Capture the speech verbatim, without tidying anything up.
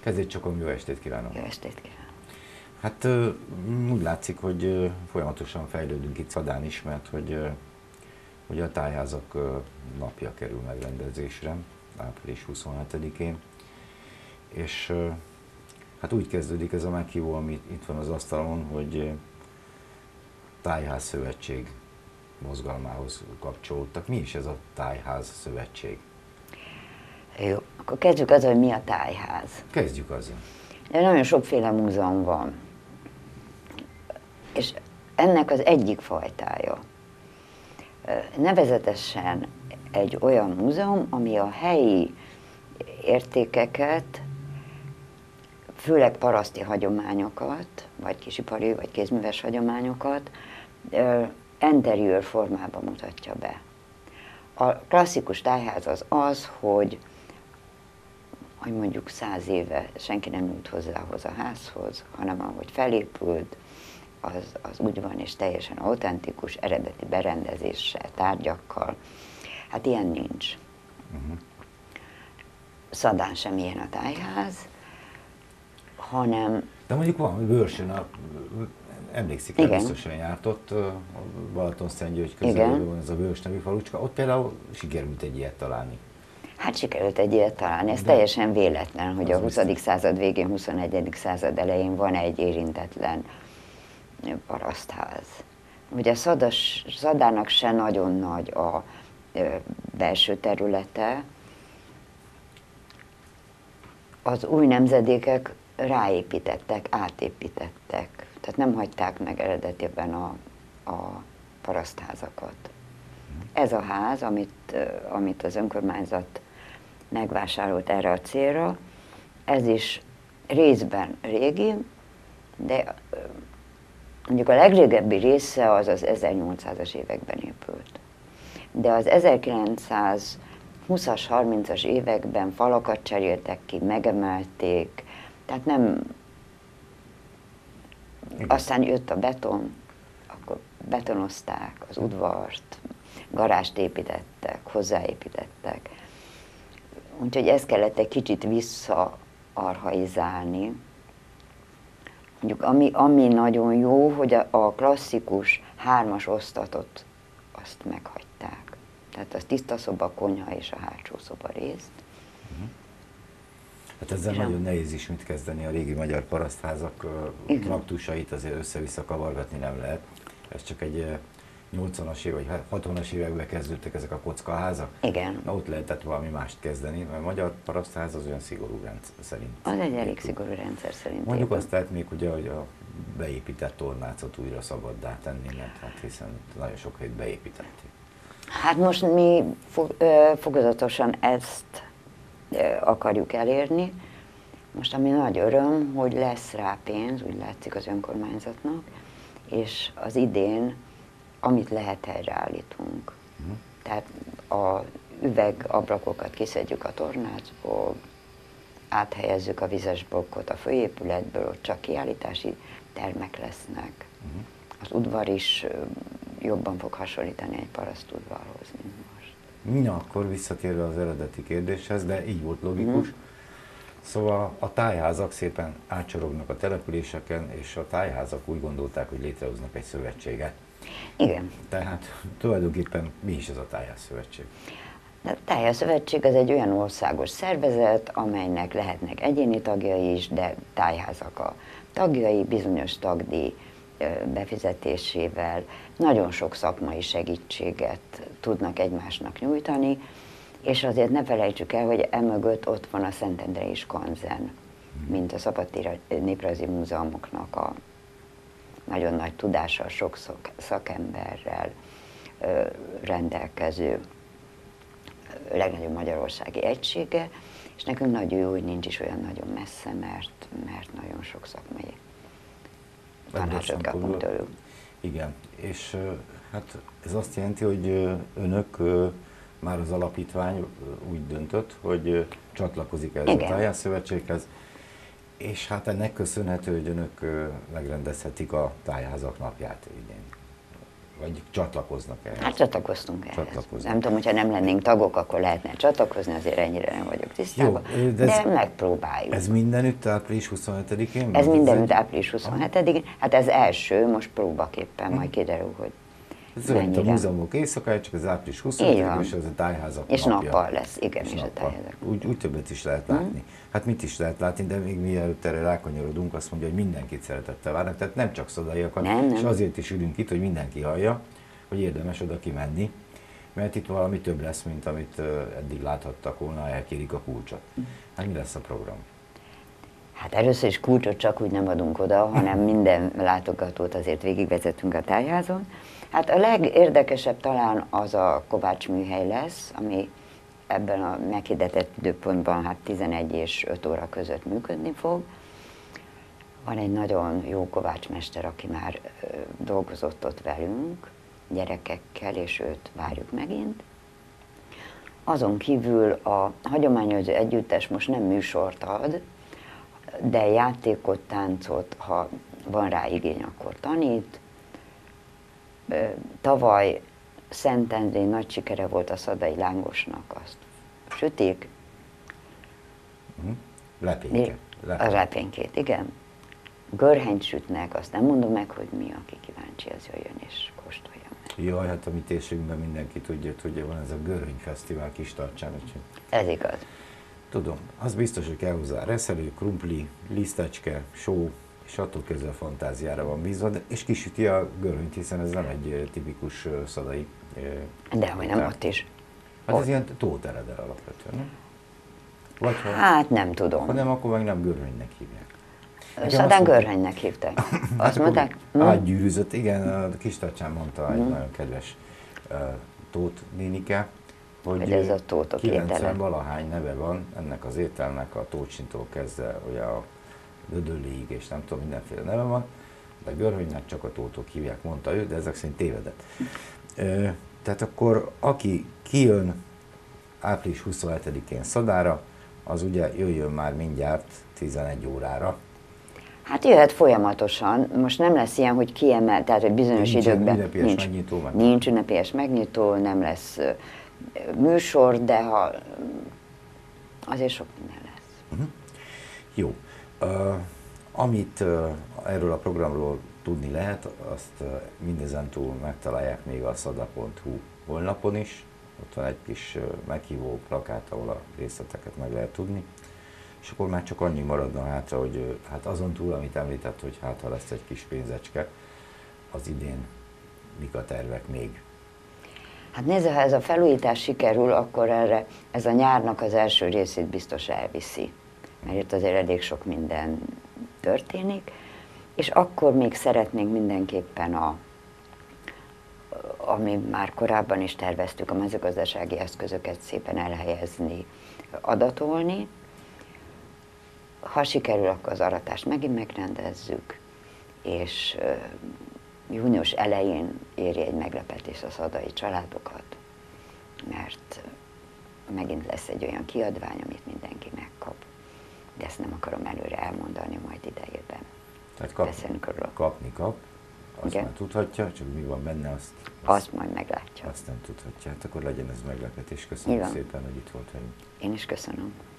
Kezdjét csak, jó estét kívánok! Jó estét kívánok! Hát úgy látszik, hogy folyamatosan fejlődünk itt Szadán is, mert hogy, hogy a tájházak napja kerül megrendezésre, április huszonhetedikén. És hát úgy kezdődik ez a meghívó, ami itt van az asztalon, hogy Tájház Szövetség mozgalmához kapcsolódtak. Mi is ez a Tájház Szövetség? Jó, akkor kezdjük azzal, hogy mi a tájház. Kezdjük azzal. De nagyon sokféle múzeum van, és ennek az egyik fajtája nevezetesen egy olyan múzeum, ami a helyi értékeket, főleg paraszti hagyományokat, vagy kisipari, vagy kézműves hagyományokat interiőr formában mutatja be. A klasszikus tájház az az, hogy, hogy mondjuk száz éve senki nem nyújt hozzához a házhoz, hanem ahogy felépült, az, az úgy van, és teljesen autentikus, eredeti berendezéssel, tárgyakkal. Hát ilyen nincs. Uh-huh. Szadán sem ilyen a tájház, hanem... De mondjuk van, Bőrsön, a, emlékszik, el biztosan járt ott, a Balatonszentgyörgy közelében van ez a Bőrs nevű falucska, ott például sikerült egy ilyet találni. Hát sikerült egy ilyet találni, ez De teljesen véletlen, hogy a huszadik század végén, huszonegyedik század elején van egy érintetlen parasztház. Ugye Szadas, Szadának se nagyon nagy a ö, belső területe, az új nemzedékek ráépítettek, átépítettek, tehát nem hagyták meg eredetiben a, a parasztházakat. Ez a ház, amit, amit az önkormányzat megvásárolt erre a célra, ez is részben régi, de mondjuk a legrégebbi része az az ezernyolcszázas években épült. De az ezerkilencszázhúszas, harmincas években falakat cseréltek ki, megemelték, tehát nem... Igen. Aztán jött a beton, akkor betonozták az udvart, garást építettek, hozzáépítettek. Úgyhogy ezt kellett egy kicsit visszaarchaizálni. Mondjuk ami, ami nagyon jó, hogy a, a klasszikus hármas osztatot azt meghagyták. Tehát az tiszta szoba, konyha és a hátsó szoba részt. Uh-huh. Hát ezzel és nagyon a... nehéz is mit kezdeni, a régi magyar parasztházak knaptusait azért össze-vissza kavargatni nem lehet. Ez csak egy nyolcvanas év vagy hatvanas években kezdődtek ezek a kockaházak. Igen. Na, ott lehetett valami mást kezdeni, mert a magyar parasztház az olyan szigorú rendszer szerint. Az egy elég szigorú rendszer szerint. Mondjuk azt lehet még, ugye, hogy a beépített tornácot újra szabaddá tenni, mert hát hiszen nagyon sok helyt beépítették. Hát most mi fokozatosan ezt akarjuk elérni. Most ami nagy öröm, hogy lesz rá pénz, úgy látszik az önkormányzatnak, és az idén, amit lehet, helyreállítunk. Uh-huh. Tehát a üvegablakokat kiszedjük a tornácból, áthelyezzük a vizes blokkot a főépületből, ott csak kiállítási termek lesznek. Uh-huh. Az udvar is jobban fog hasonlítani egy parasztudvarhoz, mint most. Na, akkor visszatérve az eredeti kérdéshez, de így volt logikus. Uh-huh. Szóval a tájházak szépen átcsorognak a településeken, és a tájházak úgy gondolták, hogy létrehoznak egy szövetséget. Igen. Tehát tulajdonképpen mi is ez a Tájház Szövetség? A Tájház Szövetség az egy olyan országos szervezet, amelynek lehetnek egyéni tagjai is, de tájházak a tagjai, bizonyos tagdíj befizetésével nagyon sok szakmai segítséget tudnak egymásnak nyújtani, és azért ne felejtsük el, hogy emögött ott van a Szentendrei Skanzen, mint a Szabadtéri Néprajzi Múzeumoknak a nagyon nagy tudással, sok szakemberrel ö, rendelkező legnagyobb magyarországi egysége, és nekünk nagyon jó, hogy nincs is olyan nagyon messze, mert, mert nagyon sok szakmai tanácsot kapunk tőlük. Igen, és hát ez azt jelenti, hogy önök, már az alapítvány úgy döntött, hogy csatlakozik ehhez a Tájház Szövetséghez, és hát ennek köszönhető, hogy önök megrendezhetik a tájházak napját idén. vagy csatlakoznak ehhez? Hát csatlakoztunk ehhez. Csatlakoznak. Nem tudom, hogyha nem lennénk tagok, akkor lehetne csatlakozni, azért ennyire nem vagyok tisztában. Jó, de, de megpróbáljuk. Ez mindenütt április huszonhetedikén? Ez mindenütt április huszonhetedikén. Hát ez első, most próbaképpen, majd kiderül, hogy ez olyan a múzeumok éjszakája, csak az április huszonhetedikén, és az a tájházak és napja. nappal lesz, igen, és, és a tájházak. Úgy, úgy többet is lehet látni. Mm. Hát mit is lehet látni, de még mielőtt erre rákanyarodunk, azt mondja, hogy mindenkit szeretettel várnak, tehát nem csak szodaiakat, nem, nem. És azért is ülünk itt, hogy mindenki hallja, hogy érdemes oda kimenni, mert itt valami több lesz, mint amit eddig láthattak volna, elkérik a kulcsot. Hát mi lesz a program? Hát először is kulcsot csak úgy nem adunk oda, hanem minden látogatót azért végigvezetünk a tájházon. Hát a legérdekesebb talán az a Kovács műhely lesz, ami ebben a meghirdetett időpontban hát tizenegy és öt óra között működni fog. Van egy nagyon jó kovácsmester, aki már ö, dolgozott ott velünk, gyerekekkel, és őt várjuk megint. Azon kívül a hagyományozó együttes most nem műsort ad, de játékot, táncot, ha van rá igény, akkor tanít. Tavaly Szentendrén nagy sikere volt a Szadai Lángosnak, azt sütik. Lepényke. A lepénykét, igen. Görhenyt sütnek, azt nem mondom meg, hogy mi, aki kíváncsi, az jöjjön és kóstolja meg. Jaj, hát a mi térségünkben mindenki tudja, hogy van ez a Görönyfesztivál Kistarcsán. Ez igaz. Tudom, az biztos, hogy kell hozzá reszelő, krumpli, lisztecske, só, és attól közül a fantáziára van bízva, és kisüti a görönyt, hiszen ez nem egy tipikus szadai. De hogy nem ott is. Hát ott. Ez ilyen tóteredel alapvetően, nem? Vagy ha, hát nem tudom. Ha nem, akkor meg nem görönynek hívják. Szadán görönynek hívták. Azt mondták? Átgyűrűzött, igen, a Kistarcsán mondta egy mm. nagyon kedves uh, Tóth nénike, hogy, hogy ez a tótok kilencven valahány neve van ennek az ételnek, a tócsintól kezdve, ugye a dödölléig, és nem tudom, mindenféle neve van, de görönynek csak a tótok hívják, mondta ő, de ezek szerint tévedett. Uh, tehát akkor aki kijön április huszonhetedikén Szadára, az ugye jöjjön már mindjárt tizenegy órára. Hát jöhet folyamatosan, most nem lesz ilyen, hogy kiemel, tehát hogy bizonyos nincs időkben ünnepélyes nincs, megnyitó, meg. nincs ünnepélyes megnyitó, nem lesz uh, műsor, de ha azért sok minden lesz. Uh-huh. Jó. Uh, amit uh, erről a programról tudni lehet, azt uh, mindezentúl megtalálják még a szada pont hu honlapon is. Ott van egy kis uh, meghívó plakát, ahol a részleteket meg lehet tudni. És akkor már csak annyi maradna hátra, hogy uh, hát azon túl, amit említett, hogy hát ha lesz egy kis pénzecske, az idén mik a tervek még? Hát nézd, ha ez a felújítás sikerül, akkor erre ez a nyárnak az első részét biztos elviszi. Mert itt azért elég sok minden történik, és akkor még szeretnénk mindenképpen a, ami már korábban is terveztük, a mezőgazdasági eszközöket szépen elhelyezni, adatolni. Ha sikerül, akkor az aratást megint megrendezzük, és június elején éri egy meglepetés a szadai családokat, mert megint lesz egy olyan kiadvány, amit mindenki megkap. De ezt nem akarom előre elmondani, majd idejében. Tehát kap, kapni kap, azt igen. Már tudhatja, csak mi van benne, azt, azt, azt majd meglátja. Azt nem tudhatja, hát akkor legyen ez meglepetés. Köszönöm szépen, hogy itt volt velünk. Én is köszönöm.